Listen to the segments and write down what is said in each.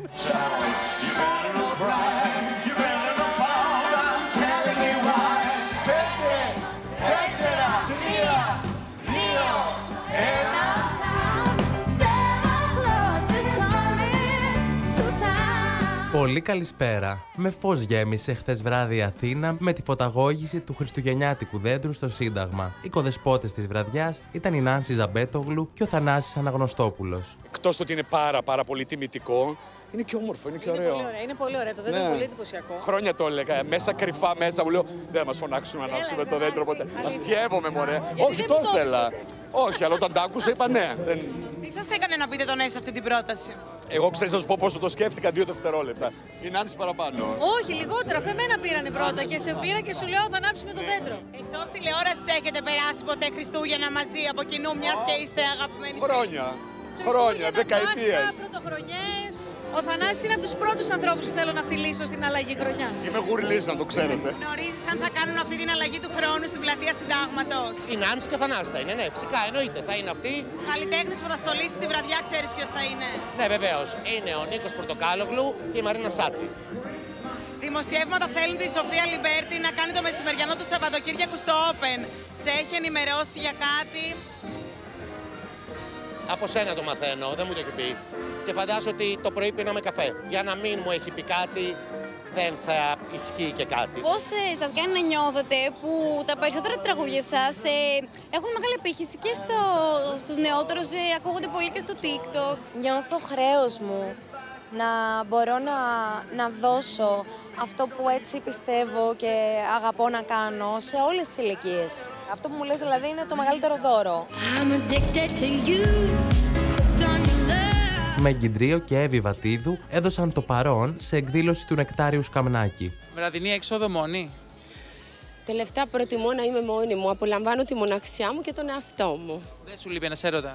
Πολύ καλησπέρα. Με φως γέμισε χθες βράδυ η Αθήνα με τη φωταγώγηση του χριστουγεννιάτικου δέντρου στο Σύνταγμα. Οι κοδεσπότες της βραδιάς ήταν η Νάνση Ζαμπέτογλου και ο Θανάσης Αναγνωστόπουλος. Εκτός το ότι είναι πάρα πολύ τιμητικό, είναι και όμορφο, είναι και ωραίο. Είναι πολύ ωραίο, το δέντρο είναι πολύ εντυπωσιακό. Χρόνια το έλεγα, μέσα κρυφά μέσα μου λέω δεν θα μας φωνάξουν να ανάψουμε το δέντρο ποτέ. Αστιεύομαι μωρέ, όχι το ήθελα. Όχι, αλλά όταν το άκουσα είπα ναι. Τι σας έκανε να πείτε το ναι σε αυτή την πρόταση? Εγώ ξέρεις να σου πω πόσο το σκέφτηκα, 2 δευτερόλεπτα. Η Νάνση παραπάνω. Όχι, λιγότερα. Αφού εμένα πήρανε πρώτα και σε πήρα και σου λέω θα ανάψουμε το δέντρο. Εκτός τηλεόρασης έχετε περάσει ποτέ Χριστούγεννα μαζί από κοινού, μιας και είστε αγαπημένοι? Χρόνια, δεκαετίες. Πρωτοχρονιές. Ο Θανάσης είναι από τους πρώτους ανθρώπους που θέλω να φιλήσω στην αλλαγή χρονιάς. Είμαι γουρλής, να το ξέρετε. Γνωρίζεις αν θα κάνουν αυτή την αλλαγή του χρόνου στην πλατεία Συντάγματος? Η Νάνση και ο Θανάσης θα είναι, ναι, φυσικά, εννοείται, θα είναι αυτή. Καλλιτέχνης που θα στολίσει τη βραδιά, ξέρεις ποιος θα είναι? Ναι, βεβαίως. Είναι ο Νίκος Πορτοκάλογλου και η Μαρίνα Σάτη. Δημοσιεύματα θέλουν τη Σοφία Λιμπέρτη να κάνει το μεσημεριανό του Σαββατοκύριακου στο Open. Σε έχει ενημερώσει για κάτι? Από σένα το μαθαίνω, δεν μου το έχει πει. Και φαντάζομαι ότι το πρωί πίναμε καφέ. Για να μην μου έχει πει κάτι, δεν θα ισχύει και κάτι. Πώς σας κάνει να νιώθετε που τα περισσότερα τραγούδια σας έχουν μεγάλη απήχηση και στους νεότερους, ακούγονται πολύ και στο TikTok? Νιώθω χρέος μου να μπορώ να δώσω αυτό που έτσι πιστεύω και αγαπώ να κάνω σε όλες τις ηλικίες. Αυτό που μου λες δηλαδή είναι το μεγαλύτερο δώρο. Μεγκυντρίο και Εύη Βατίδου έδωσαν το παρόν σε εκδήλωση του Νεκτάριου Σκαμνάκη. Βραδινή έξοδο μόνη. Τελευταία προτιμώ να είμαι μόνη μου. Απολαμβάνω τη μοναξιά μου και τον εαυτό μου. Δεν σου λείπει ένας έρωτας?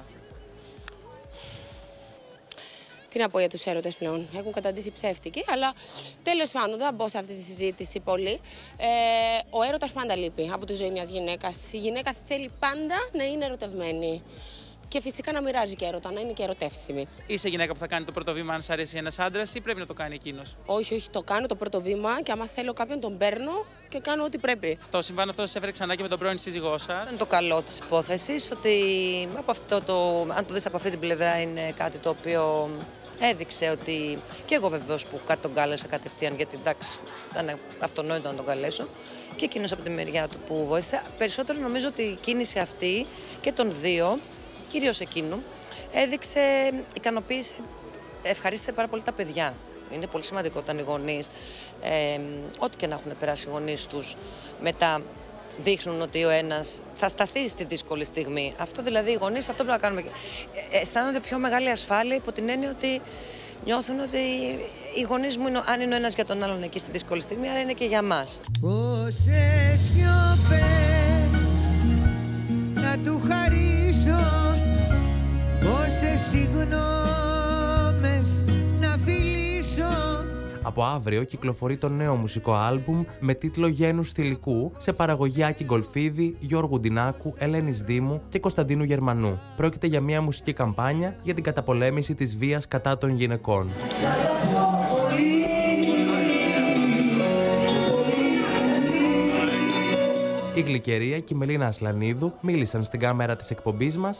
Τι να πω για τους έρωτες πλέον. Έχουν καταντήσει ψεύτικοι, αλλά τέλος πάντων δεν θα μπω σε αυτή τη συζήτηση πολύ. Ο έρωτας πάντα λείπει από τη ζωή μιας γυναίκας. Η γυναίκα θέλει πάντα να είναι ερωτευμένη. Και φυσικά να μοιράζει και έρωτα, να είναι και ερωτεύσιμη. Είσαι γυναίκα που θα κάνει το πρώτο βήμα αν σ' αρέσει ένας άντρας ή πρέπει να το κάνει εκείνος? Όχι, το κάνω το πρώτο βήμα και άμα θέλω κάποιον τον παίρνω και κάνω ό,τι πρέπει. Το συμβάν αυτό σε έφερε ξανά και με τον πρώην σύζυγό σας? Είναι το καλό της υπόθεσης, ότι αν το δεις από αυτή την πλευρά είναι κάτι το οποίο έδειξε ότι και εγώ βεβαίως που κάτι τον κάλεσα κατευθείαν, γιατί εντάξει ήταν αυτονόητο να τον καλέσω, και εκείνος από τη μεριά του που βοήθησε. Περισσότερο νομίζω ότι η κίνηση αυτή και των δύο, κυρίως εκείνου, έδειξε ικανοποίηση, ευχαρίστησε πάρα πολύ τα παιδιά. Είναι πολύ σημαντικό όταν οι γονείς, ό,τι και να έχουν περάσει οι γονείς τους, μετά δείχνουν ότι ο ένας θα σταθεί στη δύσκολη στιγμή. Αυτό δηλαδή οι γονείς, αυτό πρέπει να κάνουμε. Αισθάνονται πιο μεγάλη ασφάλεια υπό την έννοια ότι νιώθουν ότι οι γονείς μου, αν είναι ο ένας για τον άλλον εκεί στη δύσκολη στιγμή, άρα είναι και για μας. Πόσες σιωπές να του χαρίσω, πόσες συγγνώμες να φιλήσω. Από αύριο κυκλοφορεί το νέο μουσικό άλμπουμ με τίτλο «Γένους Θηλυκού» σε παραγωγή Άκη Γκολφίδη, Γιώργου Ντινάκου, Ελένης Δήμου και Κωνσταντίνου Γερμανού. Πρόκειται για μια μουσική καμπάνια για την καταπολέμηση της βίας κατά των γυναικών. Η Γλυκερία και η Μελίνα Ασλανίδου μίλησαν στην κάμερα της εκπομπής μας.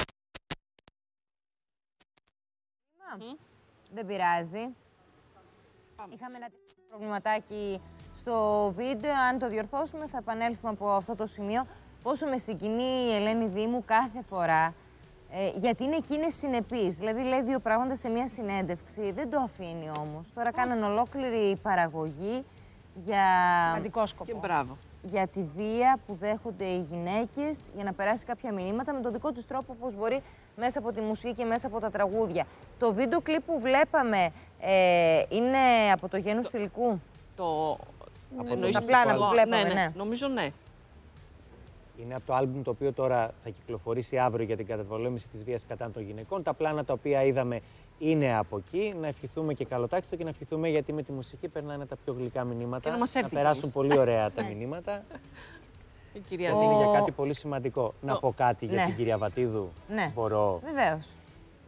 Δεν πειράζει. Είχαμε ένα προβληματάκι στο βίντεο. Αν το διορθώσουμε θα επανέλθουμε από αυτό το σημείο. Πόσο με συγκινεί η Ελένη Δήμου κάθε φορά. Γιατί είναι εκείνη συνεπής. Δηλαδή λέει δύο πράγματα σε μια συνέντευξη. Δεν το αφήνει όμως. Τώρα κάναν ολόκληρη παραγωγή για... Σημαντικό σκοπό. Και μπράβο. Για τη βία που δέχονται οι γυναίκες, για να περάσει κάποια μηνύματα με τον δικό τους τρόπο, όπως μπορεί, μέσα από τη μουσική και μέσα από τα τραγούδια. Το βίντεο κλιπ που βλέπαμε είναι από το Γένους Θηλυκού. Τα πλάνα που βλέπαμε, ναι. Νομίζω ναι. Είναι από το άλμπουμ το οποίο τώρα θα κυκλοφορήσει αύριο για την καταπολέμηση της βίας κατά των γυναικών. Τα πλάνα τα οποία είδαμε είναι από εκεί. Να ευχηθούμε και καλοτάξιτο και να ευχηθούμε, γιατί με τη μουσική περνάνε τα πιο γλυκά μηνύματα. Και να περάσουν πολύ ωραία τα μηνύματα. Η κυρία Είναι για κάτι πολύ σημαντικό. Να πω κάτι για την κυρία Βατίδου. Ναι, μπορώ. βεβαίως.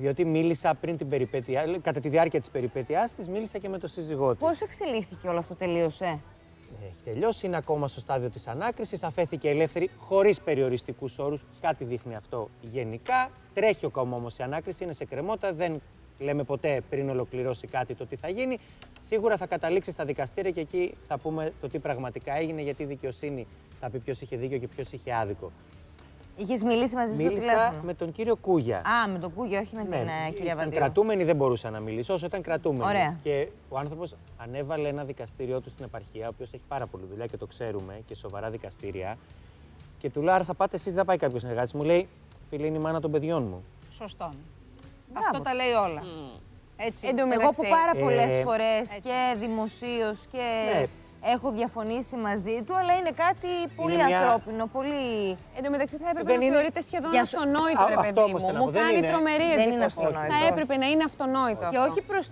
Διότι μίλησα πριν την περιπέτεια, κατά τη διάρκεια της περιπέτειάς της, μίλησα και με τον σύζυγό της. Πώς εξελίχθηκε όλο αυτό, τελείωσε? Έχει τελειώσει, είναι ακόμα στο στάδιο της ανάκρισης, αφέθηκε ελεύθερη χωρίς περιοριστικούς όρους. Κάτι δείχνει αυτό γενικά. Τρέχει ακόμα όμως η ανάκριση, είναι σε κρεμότητα, δεν λέμε ποτέ πριν ολοκληρώσει κάτι το τι θα γίνει. Σίγουρα θα καταλήξει στα δικαστήρια και εκεί θα πούμε το τι πραγματικά έγινε, γιατί η δικαιοσύνη θα πει ποιος είχε δίκιο και ποιος είχε άδικο. Είχες μιλήσει μαζί στο τηλέφωνο? Μίλησα με τον κύριο Κούγια. Α, με τον Κούγια, όχι με την κυρία Βατίδου. Ήταν κρατούμενη, δεν μπορούσα να μιλήσω, όσο ήταν κρατούμενη. Ωραία. Και ο άνθρωπος ανέβαλε ένα δικαστήριό του στην επαρχία, ο οποίος έχει πάρα πολλή δουλειά και το ξέρουμε και σοβαρά δικαστήρια. Και του λέω: άρα θα πάτε εσείς, δεν πάει κάποιος συνεργάτης. Μου λέει: φίλε, είναι η μάνα των παιδιών μου. Σωστό. Αυτό τα λέει όλα. Έτσι. Εγώ που πάρα πολλές φορές και δημοσίως και έχω διαφωνήσει μαζί του, αλλά είναι κάτι πολύ ανθρώπινο, πολύ... Εν τω μεταξύ θα έπρεπε να θεωρείται σχεδόν αυτονόητο, ρε παιδί μου. Μου κάνει τρομερή εντύπωση. Θα έπρεπε να είναι αυτονόητο. Και όχι προς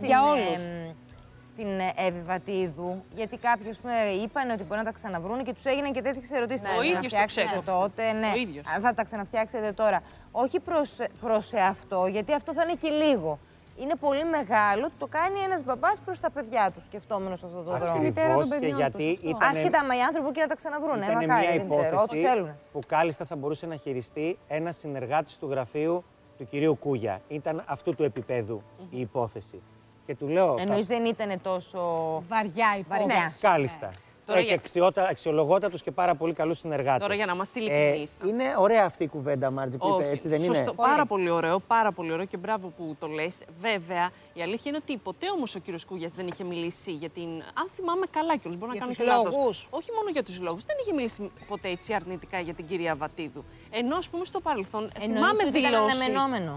την Εύη Βατίδου, γιατί κάποιοι είπαν ότι μπορεί να τα ξαναβρούν και τους έγιναν και τέτοιες ερωτήσεις. Θα ξαναφτιάξετε τότε, ναι. Θα τα ξαναφτιάξετε τώρα. Όχι προς αυτό, γιατί αυτό θα είναι και λίγο. Είναι πολύ μεγάλο ότι το κάνει ένας μπαμπάς προς τα παιδιά του, σκεφτόμενος αυτό το δρόμο. Στη μητέρα των παιδιών του. Άσχετα με οι άνθρωποι και να τα ξαναβρούν. Ήταν μια υπόθεση που κάλλιστα θα μπορούσε να χειριστεί ένας συνεργάτης του γραφείου του κυρίου Κούγια. Ήταν αυτού του επίπεδου η υπόθεση. Και του λέω. Εννοείς δεν ήταν τόσο βαριά υπόθεση. Κάλλιστα. Έχει αξιολογότατους και πάρα πολύ καλούς συνεργάτες. Τώρα για να είμαστε ειλικρινείς. Είναι ωραία αυτή η κουβέντα, Μάρτζη, που είπε, έτσι δεν είναι? Σωστό. Πάρα πολύ ωραίο, πάρα πολύ ωραίο και μπράβο που το λες. Βέβαια, η αλήθεια είναι ότι ποτέ όμως ο κύριος Κούγιας δεν είχε μιλήσει για την. Αν θυμάμαι καλά κιόλας, μπορώ να κάνω και λάθος. Όχι μόνο για τους λόγους. Δεν είχε μιλήσει ποτέ έτσι αρνητικά για την κυρία Βατίδου. Ενώ, ας πούμε, στο παρελθόν. Θυμάμαι δηλώσεις.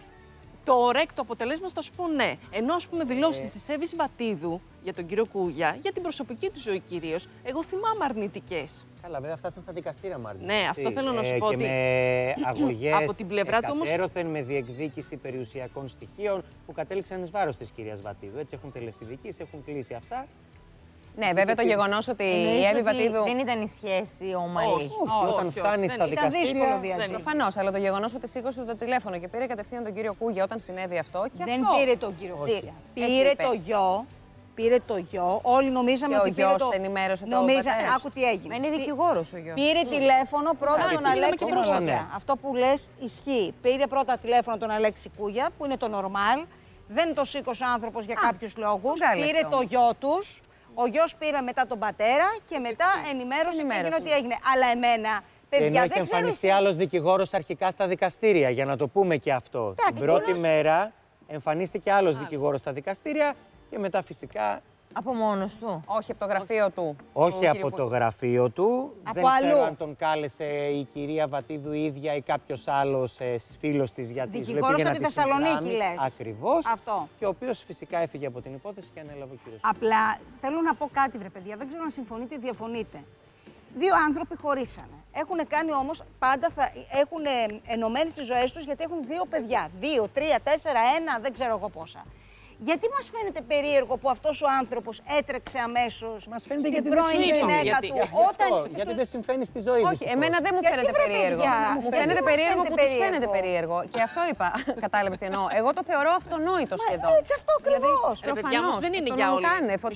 Το ορέκτο αποτελέσμα θα σου πω ναι. Ενώ ας πούμε δηλώσεις της Εύης Βατίδου για τον κύριο Κούγια, για την προσωπική του ζωή κυρίως, εγώ θυμάμαι αρνητικές. Καλά, βέβαια φτάσαν στα δικαστήρια, Μάρτζη. Ναι, αυτό θέλω να σου πω. Και ότι με αγωγές από την πλευρά του όμως. Εκατέρωθεν με διεκδίκηση περιουσιακών στοιχείων που κατέληξαν εις βάρος της κυρίας Βατίδου. Έτσι έχουν τελεσιδικήσει, έχουν κλείσει αυτά. Ναι, βέβαια το γεγονός ότι η Εύη Βατίδου. Δεν ήταν η σχέση ομαλή. Όχι, όταν φτάνει στα δικαστήρια. Προφανώς, αλλά το γεγονός ότι σήκωσε το τηλέφωνο και πήρε κατευθείαν τον κύριο Κούγια όταν συνέβη αυτό. Και δεν πήρε τον κύριο Κούγια. Πήρε το γιο. Πήρε το γιο. Όλοι νομίζαμε ότι πήρε το. Ενημέρωσε τον πατέρα. Άκου τι έγινε. Είναι δικηγόρος ο γιος. Πήρε τηλέφωνο πρώτα τον Αλέξη Κούγια. Αυτό που λες ισχύει. Πήρε πρώτα τηλέφωνο τον Αλέξη Κούγια, που είναι το νορμάλ. Δεν το σήκωσε ο άνθρωπος για κάποιους λόγους. Πήρε το γιο τους. Ο γιος πήρε μετά τον πατέρα και μετά ενημέρωσε και έγινε ό,τι έγινε. Αλλά εμένα, παιδιά, ενώ είχε εμφανιστεί άλλος δικηγόρος αρχικά στα δικαστήρια, για να το πούμε και αυτό. Την πρώτη μέρα εμφανίστηκε άλλος δικηγόρος στα δικαστήρια και μετά φυσικά. Από μόνος του. Όχι από το γραφείο του. Όχι από το γραφείο του. Από δεν αλλού. ξέρω αν τον κάλεσε η κυρία Βατίδου ίδια ή κάποιος άλλος φίλος της για τη δικηγόρος από τη Θεσσαλονίκη, λες. Ακριβώς. Αυτό. Και ο οποίος φυσικά έφυγε από την υπόθεση και ανέλαβε ο κύριος. Απλά θέλω να πω κάτι, βρε παιδιά. Δεν ξέρω αν συμφωνείτε ή διαφωνείτε. Δύο άνθρωποι χωρίσανε. Έχουν κάνει όμως πάντα, έχουν ενωμένες τις ζωές τους γιατί έχουν δύο παιδιά. 2, 3, 4, 1, δεν ξέρω εγώ πόσα. Γιατί μας φαίνεται περίεργο που αυτός ο άνθρωπος έτρεξε αμέσως στην πρώην γυναίκα του γιατί δεν συμφέρει στη ζωή της. Όχι, εμένα δεν μου φαίνεται περίεργο. Μου φαίνεται περίεργο που τους φαίνεται περίεργο. Και αυτό είπα. Κατάλαβες τι εννοώ. Εγώ το θεωρώ αυτονόητο σχεδόν. Έτσι, αυτό ακριβώς. Προφανώς δεν είναι για όλους.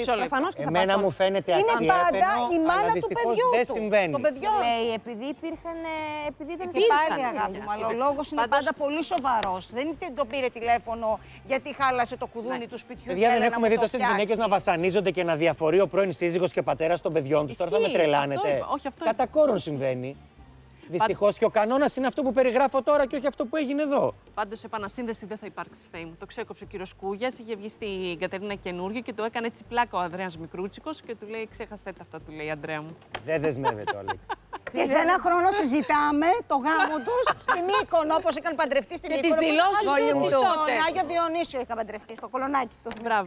Εμένα μου φαίνεται αξιέπαινο, είναι πάντα η μάνα του παιδιού δεν του. συμβαίνει. Λέει, επειδή υπήρχαν. Επειδή ήταν σε πάλι, αγάπη μου, αλλά ο λόγος είναι πάντα πολύ σοβαρός. Δεν το πήρε τηλέφωνο γιατί χάλασε το κουδούνι του σπιτιού. Παιδιά, δεν έχουμε δει τόσες γυναίκες να βασανίζονται και να διαφορεί ο πρώην σύζυγος και πατέρας των παιδιών τους. Τώρα θα με τρελάνετε. Κατά κόρον συμβαίνει. Δυστυχώς και ο κανόνας είναι αυτό που περιγράφω τώρα και όχι αυτό που έγινε εδώ. Πάντως, επανασύνδεση δεν θα υπάρξει, Φέη μου. Το ξέκοψε ο κύριος Κούγιας, είχε βγει στην Κατερίνα καινούργιο και του έκανε έτσι πλάκα ο Ανδρέας Μικρούτσικος και του λέει: ξέχασέ τα αυτά, του λέει, Ανδρέα μου. Δεν δεσμεύεται ο Αλέξης. Και σε ένα χρόνο συζητάμε το γάμο τους στη Μύκονο, όπως είχαν παντρευτεί στη Μύκονο. Και τις δηλώσεις του στον Άγιο Διονύσιο είχαν παντρευτεί, στο Κολονάκι.